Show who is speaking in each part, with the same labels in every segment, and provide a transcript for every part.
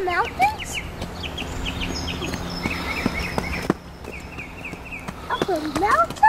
Speaker 1: mountains? Up the mountains?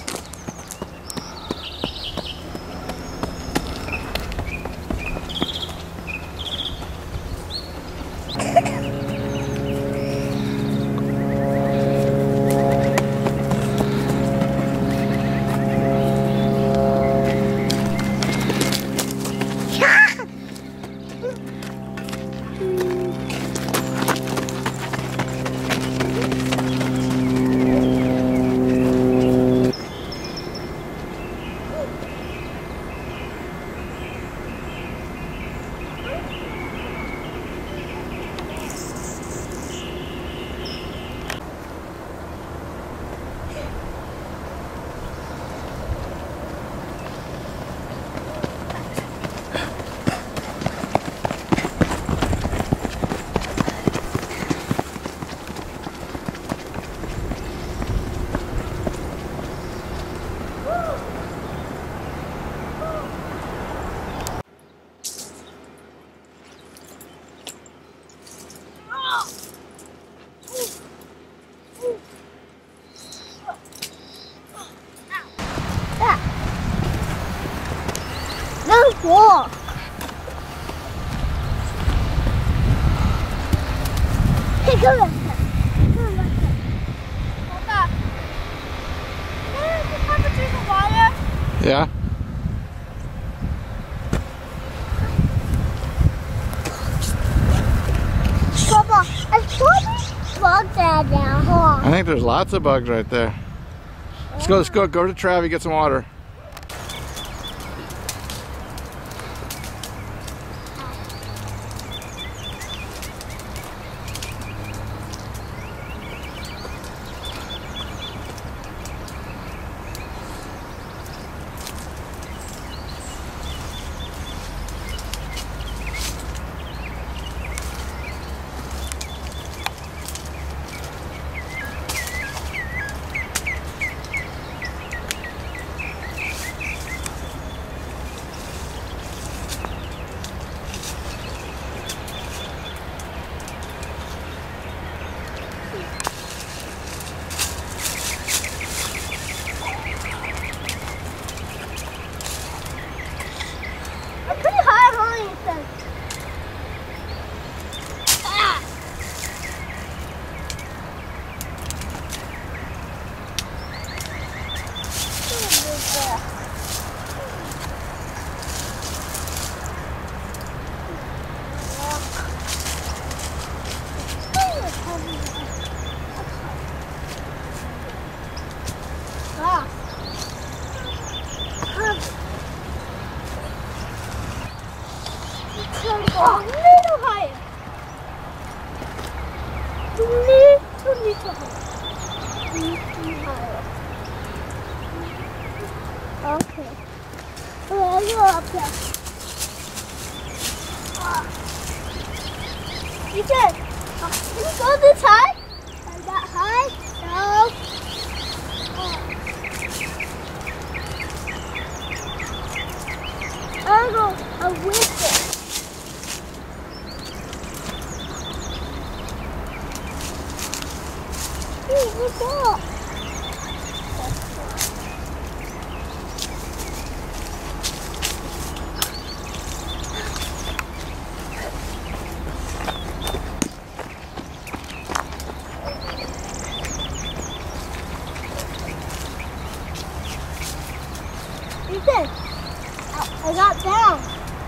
Speaker 1: Whoa! Hey, come back there. Come back there. Hold back. There's the temperature of water.
Speaker 2: Yeah.
Speaker 1: Papa, there's probably bugs out there, huh?
Speaker 2: I think there's lots of bugs right there. Let's go to Travi, get some water.
Speaker 1: A little higher. Little higher. Okay. Let's go up there. You can you go this high? Like that high? No. I'll go a whistle. What's up? Ethan, I got down.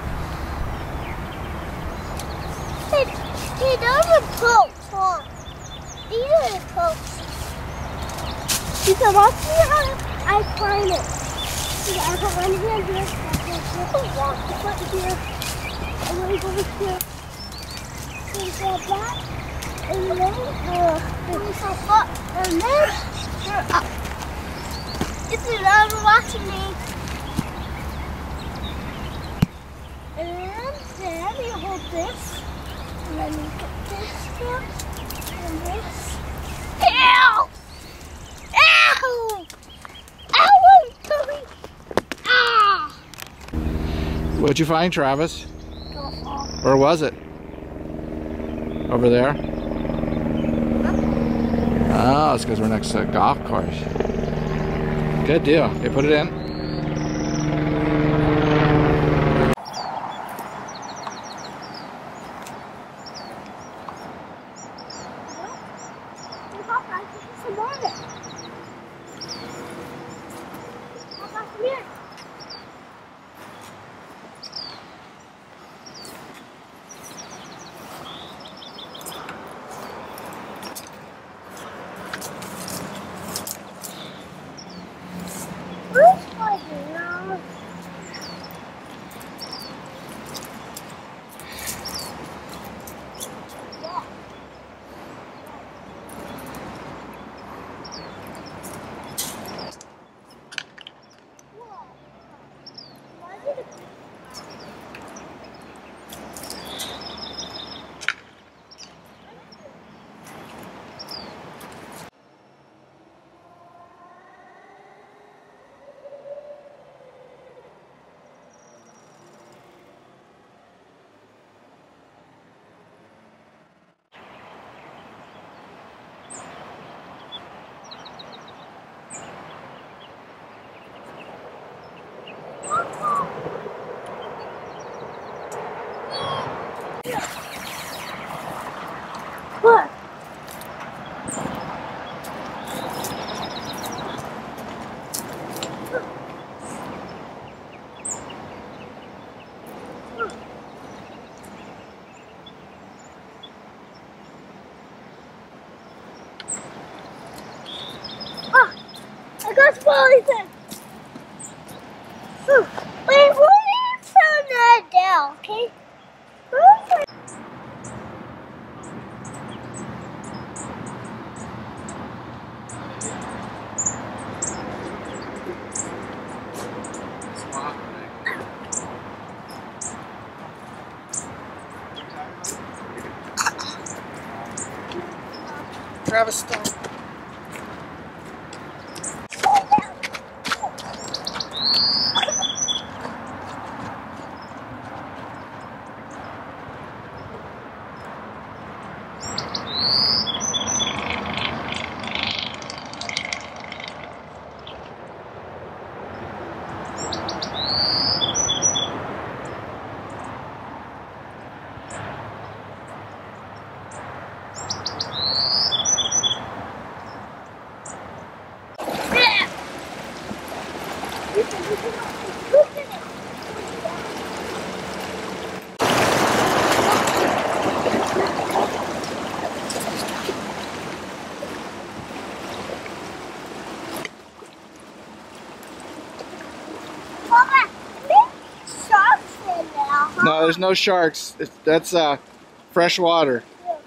Speaker 1: Hey, those are pokes, huh? These are the pokes. Ethan, watch me how I climb it. I put one hand here, I put walk foot here, and then go here. And go back, and then foot, and then you're up. Ethan, I'm watching me. And then you hold this, and then you put this here, and this. Ew! Ow! Ow! Sorry! Ah!
Speaker 2: What'd you find, Travis? Or was it? Over there? Oh, it's because we're next to a golf course. Good deal. Okay, put it in.
Speaker 1: What? Ah, I got skeleton. Wait, what is turn that down, okay?
Speaker 2: Travis, stop. No, there's no sharks. That's fresh water.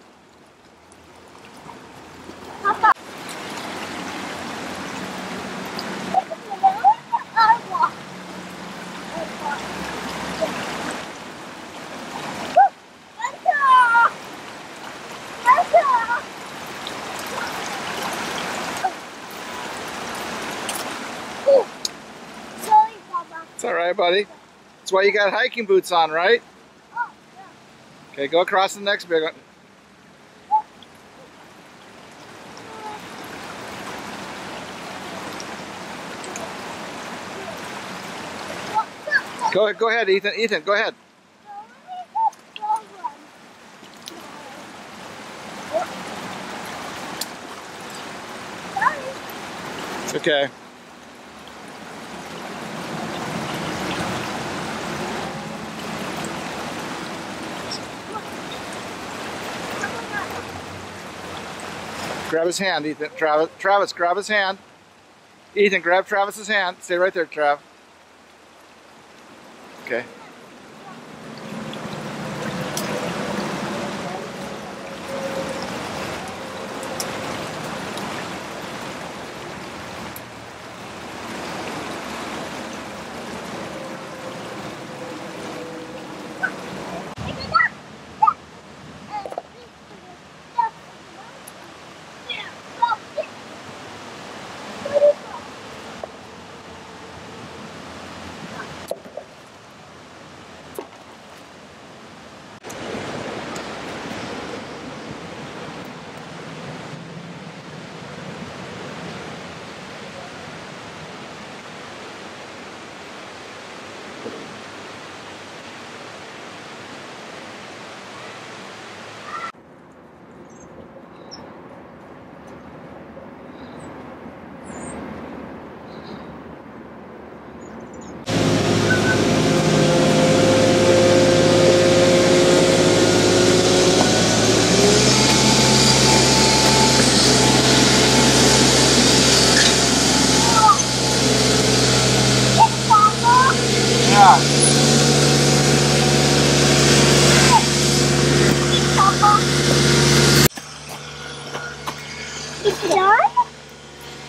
Speaker 2: It's all right, buddy. That's why you got hiking boots on, right? Okay, go across the next big one. Go ahead, Ethan. Ethan, go ahead. Okay. Grab his hand, Ethan. Travis, grab his hand. Ethan, grab Travis's hand. Stay right there, Trav. Okay.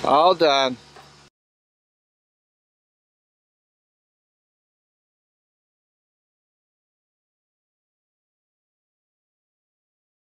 Speaker 2: All done.